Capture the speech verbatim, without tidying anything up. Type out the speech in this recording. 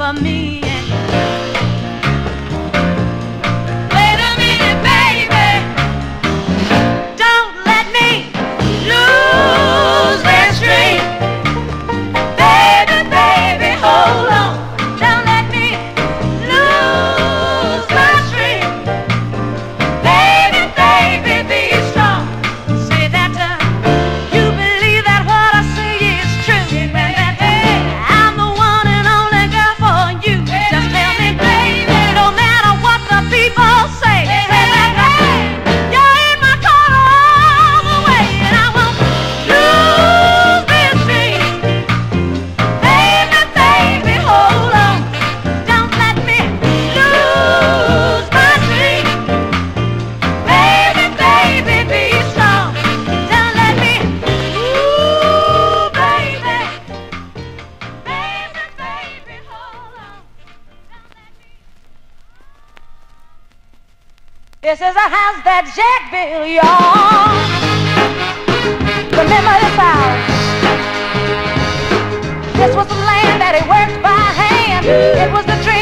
for me. Wait a minute, baby, don't let me lose that string. Baby, baby, hold on, don't let me lose my string. Baby, baby, be strong. Say that uh, you believe that what I say is true. That, hey, I'm the one and only girl for you. Just tell me, baby, no matter what the people say. Say that, hey, you're in my corner all the way, and I won't lose this string. Baby, baby, hold on, don't let me lose my string. Baby, baby, be strong, don't let me, ooh, baby, baby, baby, hold on, don't let me. This is a house that Jack built, y'all. Remember this house. This was the land that he worked by hand. It was the dream